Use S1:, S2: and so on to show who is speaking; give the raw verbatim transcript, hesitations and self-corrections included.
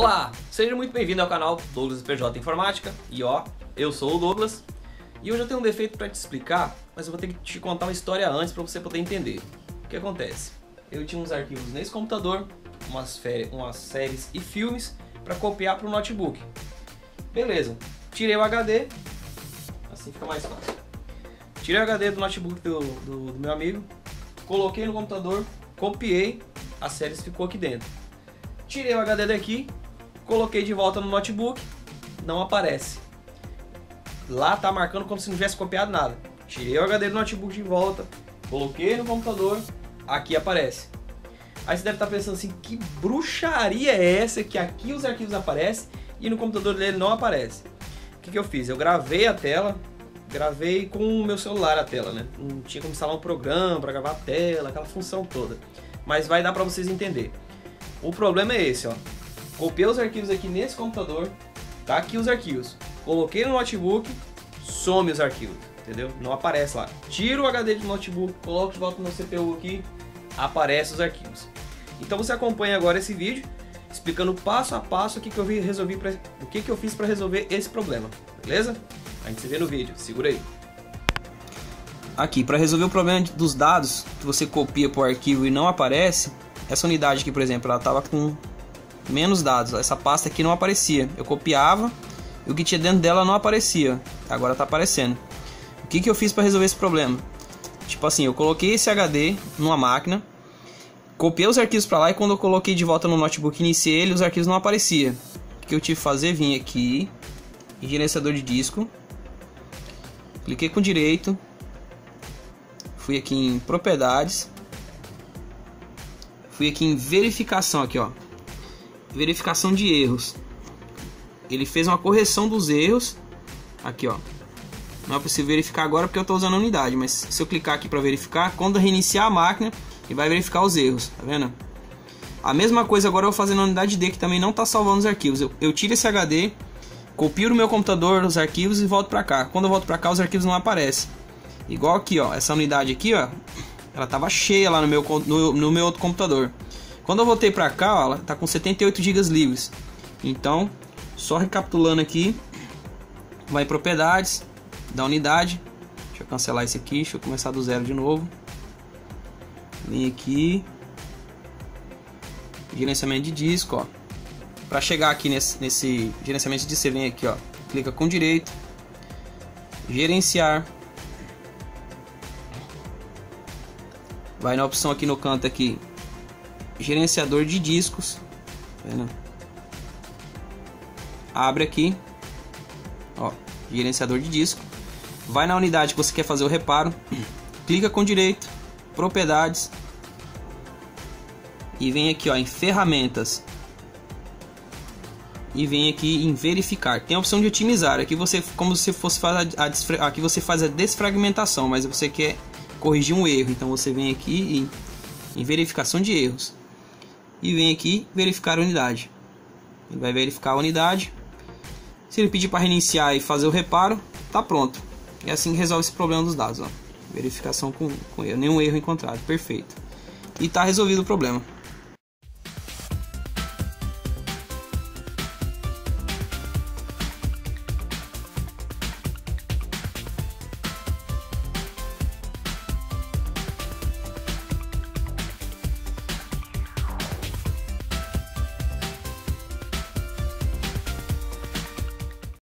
S1: Olá, seja muito bem-vindo ao canal Douglas P J Informática. E ó, eu sou o Douglas. E hoje eu tenho um defeito para te explicar, mas eu vou ter que te contar uma história antes para você poder entender. O que acontece? Eu tinha uns arquivos nesse computador, umas, férias, umas séries e filmes para copiar para o notebook. Beleza, tirei o H D, assim fica mais fácil. Tirei o H D do notebook do, do, do meu amigo, coloquei no computador, copiei, as séries ficou aqui dentro. Tirei o H D daqui, coloquei de volta no notebook, não aparece. Lá tá marcando como se não tivesse copiado nada. Tirei o H D do notebook de volta, coloquei no computador, aqui aparece. Aí você deve estar pensando assim, que bruxaria é essa que aqui os arquivos aparecem e no computador dele não aparece? O que que eu fiz? Eu gravei a tela, gravei com o meu celular a tela, né? Não tinha como instalar um programa para gravar a tela, aquela função toda. Mas vai dar para vocês entenderem. O problema é esse, ó. Copiei os arquivos aqui nesse computador, tá aqui os arquivos. Coloquei no notebook, some os arquivos, entendeu? Não aparece lá. Tiro o H D do notebook, coloco de volta no C P U aqui, aparece os arquivos. Então você acompanha agora esse vídeo, explicando passo a passo o que, que eu resolvi pra, o que, que eu fiz para resolver esse problema, beleza? A gente se vê no vídeo, segura aí. Aqui, para resolver o problema dos dados que você copia para o arquivo e não aparece, essa unidade aqui, por exemplo, ela estava com menos dados, essa pasta aqui não aparecia. Eu copiava e o que tinha dentro dela não aparecia, agora está aparecendo. O que, que eu fiz para resolver esse problema? Tipo assim, eu coloquei esse H D numa máquina, copiei os arquivos para lá e quando eu coloquei de volta no notebook e iniciei ele, os arquivos não apareciam. O que eu tive que fazer? Vim aqui em gerenciador de disco, cliquei com direito, fui aqui em propriedades, fui aqui em verificação, aqui ó, verificação de erros. Ele fez uma correção dos erros, aqui ó. Não é possível verificar agora porque eu estou usando a unidade, mas se eu clicar aqui para verificar, quando reiniciar a máquina, ele vai verificar os erros, tá vendo? A mesma coisa agora eu vou fazer na unidade D, que também não está salvando os arquivos. Eu, eu tiro esse H D, copio no meu computador os arquivos e volto para cá. Quando eu volto para cá, os arquivos não aparecem. Igual aqui, ó, essa unidade aqui, ó, ela tava cheia lá no meu, no, no meu outro computador. Quando eu voltei pra cá, ó, ela tá com setenta e oito gigas livres. Então, só recapitulando aqui, vai em propriedades da unidade. Deixa eu cancelar esse aqui, deixa eu começar do zero de novo. Vem aqui, gerenciamento de disco, ó. Para chegar aqui nesse, nesse gerenciamento de disco, você vem aqui, ó, clica com direito, gerenciar. Vai na opção aqui no canto aqui, gerenciador de discos, tá vendo? Abre aqui, ó, gerenciador de disco. Vai na unidade que você quer fazer o reparo, clica com direito, propriedades e vem aqui, ó, em ferramentas e vem aqui em verificar. Tem a opção de otimizar. Aqui você, como se fosse fazer a, a, aqui você faz a desfragmentação, mas você quer corrigir um erro, então você vem aqui em, em verificação de erros e vem aqui verificar a unidade. Ele vai verificar a unidade. Se ele pedir para reiniciar e fazer o reparo, tá pronto. E assim resolve esse problema dos dados, ó. Verificação com, com erro, nenhum erro encontrado, perfeito. E tá resolvido o problema.